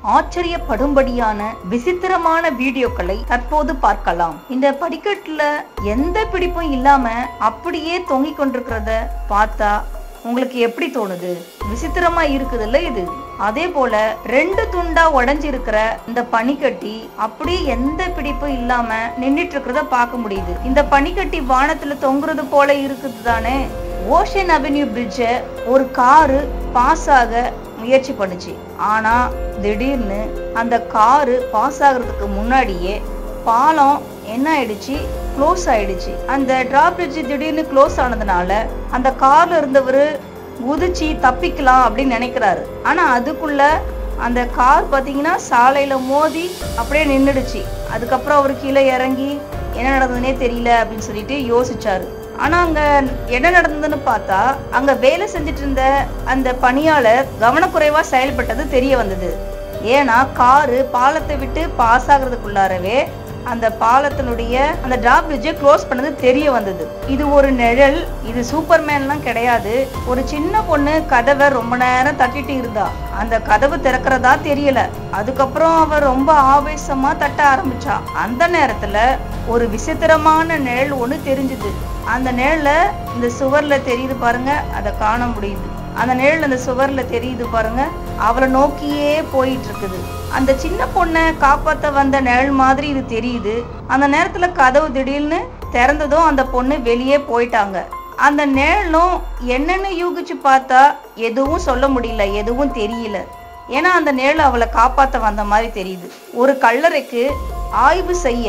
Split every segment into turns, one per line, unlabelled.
ஆச்சரியப்படும்படியான விசித்திரமான வீடியோக்களை தற்போது பார்க்கலாம். இந்த படிக்கட்டுல எந்த பிடிப்பும் இல்லாம அப்படியே தொங்கிக் கொண்டிருக்கிறத பார்த்தா உங்களுக்கு எப்படி தோணுது? விசித்திரமா இருக்குதுல்ல இது. அதே போல 2 துண்டா உடைஞ்சிருக்கிற இந்த பனிக்கட்டி அப்படியே எந்த பிடிப்பும் இல்லாம நின்னுட்டு இருக்கிறத பார்க்க முடியுது. இந்த பனிக்கட்டி வானத்துல தொங்குறது போல இருக்குது தானே. ஓஷன் அவென்யூ பிரிட்ஜ ஒரு காரு பாஸ் ஆக முயற்சி பண்ணுச்சு. ஆனா திடீர்னு அந்த காரு பாஸ் ஆகுறதுக்கு முன்னாடியே பாலம் என்ன ஆயிடுச்சு, க்ளோஸ் ஆயிடுச்சு. அந்த டிராப் பிரிட்ஜ் திடீர்னு க்ளோஸ் ஆனதுனால அந்த கார்ல இருந்தவர் குதிச்சு தப்பிக்கலாம் அப்படின்னு நினைக்கிறாரு. ஆனா அதுக்குள்ள அந்த கார் பாத்தீங்கன்னா சாலையில மோதி அப்படியே நின்றுடுச்சு. அதுக்கப்புறம் அவர் கீழே இறங்கி என்ன நடந்ததுன்னே தெரியல அப்படின்னு சொல்லிட்டு யோசிச்சாரு. ஆனா அங்க என்ன நடந்ததுன்னு பார்த்தா அங்க வேலை செஞ்சுட்டு இருந்த அந்த பணியாளர் கவனக்குறைவா செயல்பட்டது தெரிய வந்தது. ஏன்னா காரு பாலத்தை விட்டு பாஸ் ஆகுறதுக்குள்ளாரவே அந்த பாலத்தினுடைய அந்த டிராப் பிரிட்ஜை க்ளோஸ் பண்ணது தெரிய வந்தது. இது ஒரு நிழல், இது சூப்பர்மேன்லாம் கிடையாது. ஒரு சின்ன பொண்ணு கதவை ரொம்ப நேரம் தட்டிட்டு இருந்தா. அந்த கதவு திறக்கிறதா தெரியல. அதுக்கப்புறம் அவ ரொம்ப ஆவேசமா தட்ட ஆரம்பிச்சா. அந்த நேரத்துல ஒரு விசித்திரமான நிழல் ஒண்ணு தெரிஞ்சுது. அந்த நிழல இந்த சுவர்ல தெரியுது பாருங்க, அதை காண முடியுது. அந்த நிழல் அந்த சுவர்ல தெரியுது பாருங்க, அவளை நோக்கியே போயிட்டு இருக்குது. அந்த சின்ன பொண்ணை காப்பாத்த வந்த நிழல் மாதிரி இது தெரியுது. அந்த நேரத்துல கதவு திடீர்னு திறந்ததும் அந்த பொண்ணு வெளியே போயிட்டாங்க. அந்த நிழலும் என்னன்னு யூகிச்சு பார்த்தா எதுவும் சொல்ல முடியல, எதுவும் தெரியல. ஏன்னா அந்த நிழல் அவளை காப்பாத்த வந்த மாதிரி தெரியுது. ஒரு கல்லறைக்கு ஆய்வு செய்ய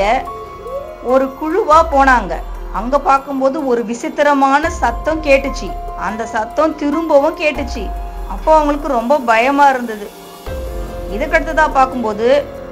ஒரு குழுவா போனாங்க. அங்க பார்க்கும்போது ஒரு விசித்திரமான சத்தம் கேட்டுச்சு. அந்த சத்தம் திரும்பவும் கேட்டுச்சு. அப்போ அவங்களுக்கு ரொம்ப பயமா இருந்தது. இதுக்கடுத்ததா பார்க்கும்போது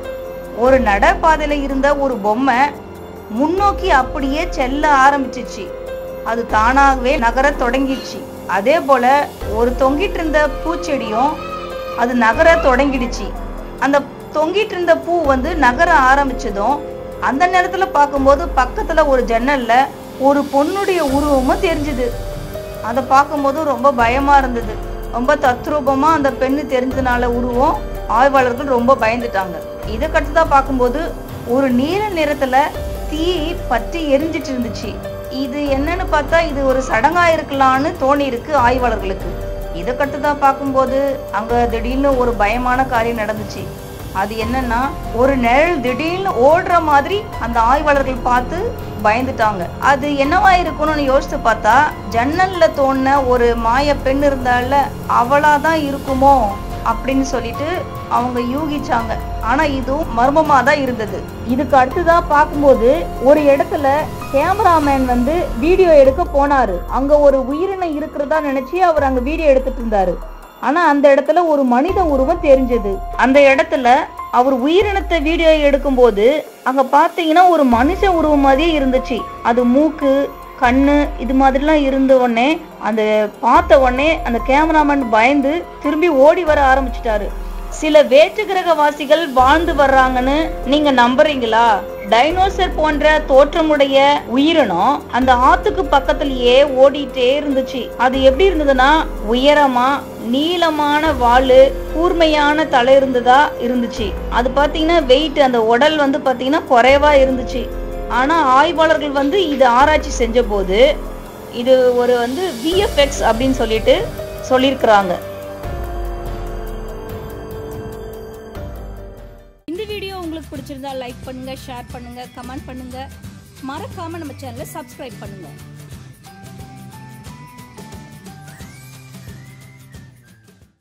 ஒரு நடைபாதையில இருந்த ஒரு பொம்மை முன்னோக்கி அப்படியே செல்ல ஆரம்பிச்சிச்சு. அது தானாகவே நகர தொடங்கிடுச்சு. அதே போல ஒரு தொங்கிட்டு இருந்த பூச்செடியும் அது நகர தொடங்கிடுச்சு. அந்த தொங்கிட்டு இருந்த பூ நகர ஆரம்பிச்சதும் அந்த நேரத்துல பார்க்கும்போது பக்கத்துல ஒரு ஜன்னல்ல ஒரு பொண்ணுடைய உருவமும் தெரிஞ்சுது. அதை பார்க்கும்போது ரொம்ப பயமா இருந்தது. ரொம்ப தத்ரூபமா அந்த பெண்ணு தெரிஞ்சதுனால உருவம் ஆய்வாளர்கள் ரொம்ப பயந்துட்டாங்க. இதுக்கடுத்துதான் பார்க்கும்போது ஒரு நீல நிறத்துல தீ பற்றி எரிஞ்சிட்டு இருந்துச்சு. இது என்னன்னு பார்த்தா இது ஒரு சடங்கா இருக்கலான்னு தோணி இருக்கு ஆய்வாளர்களுக்கு. இதுக்கடுத்துதான் பார்க்கும்போது அங்க திடீர்னு ஒரு பயமான காரியம் நடந்துச்சு. அது என்னன்னா ஒரு நிழல் திடீர்னு ஓடுற மாதிரி அந்த ஆய்வாளர்கள் பார்த்து பயந்துட்டாங்க. அது என்னவா இருக்கணும்னு யோசித்து பார்த்தா ஜன்னல்ல தோணுன ஒரு மாய பெண் இருந்தால அவளாதான் இருக்குமோ அப்படின்னு சொல்லிட்டு அவங்க யூகிச்சாங்க. ஆனா இதுவும் மர்மமா தான் இருந்தது. இதுக்கு அடுத்துதான் பார்க்கும்போது ஒரு இடத்துல கேமராமேன் வீடியோ எடுக்க போனாரு. அங்க ஒரு உயிரினம் இருக்கிறதா நினைச்சு அவர் அங்க வீடியோ எடுத்துட்டு இருந்தாரு. ஆனா அந்த இடத்துல ஒரு மனித உருவம் தெரிஞ்சது. அந்த இடத்துல அவர் உயிரினத்தை வீடியோ எடுக்கும் போது அங்க பாத்தீங்கன்னா ஒரு மனுஷ உருவம் மாதிரியே இருந்துச்சு. அது மூக்கு, கண்ணு இது மாதிரிலாம் இருந்த உடனே அந்த பார்த்த உடனே அந்த கேமராமேன் பயந்து திரும்பி ஓடி வர ஆரம்பிச்சிட்டாரு. சில வேற்று கிரகவாசிகள் வாழ்ந்து வர்றாங்கன்னு நீங்க நம்புறீங்களா? டைனோசர் போன்ற தோற்றமுடைய உயிரினம் அந்த ஆத்துக்கு பக்கத்திலேயே ஓடிட்டே இருந்துச்சு. அது எப்படி இருந்ததுன்னா உயரமா நீளமான வாலு, கூர்மையான தலை இருந்துச்சு. அது பாத்தீங்கன்னா வெயிட், அந்த உடல் பாத்தீங்கன்னா குறைவா இருந்துச்சு. ஆனா ஆய்வாளர்கள் இது ஆராய்ச்சி செஞ்ச போது இது ஒரு VFX அப்படின்னு சொல்லிட்டு சொல்லியிருக்கிறாங்க.
இந்த வீடியோ உங்களுக்கு பிடிச்சிருந்தா லைக் பண்ணுங்க, ஷேர் பண்ணுங்க, கமெண்ட் பண்ணுங்க. மறக்காம நம்ம சேனலை சப்ஸ்கிரைப் பண்ணுங்க.